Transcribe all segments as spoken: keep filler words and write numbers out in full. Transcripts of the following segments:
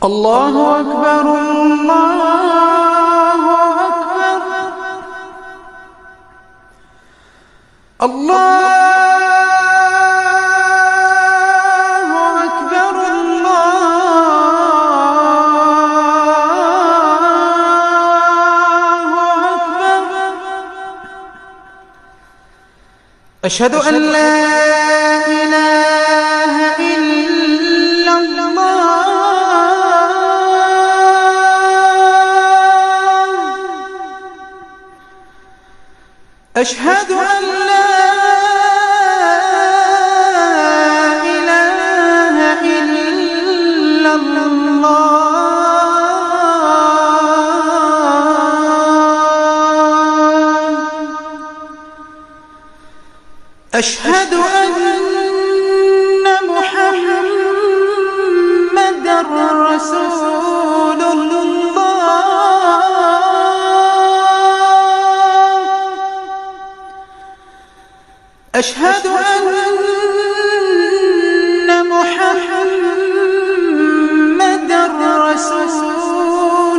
الله أكبر الله أكبر الله أكبر الله أكبر. أشهد أن لا إله إلا الله أشهد أن لا إله إلا الله أشهد أن محمدًا رسول الله أشهد أن محمدًا رسول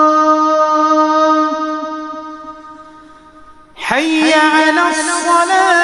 الله. حي على الصلاة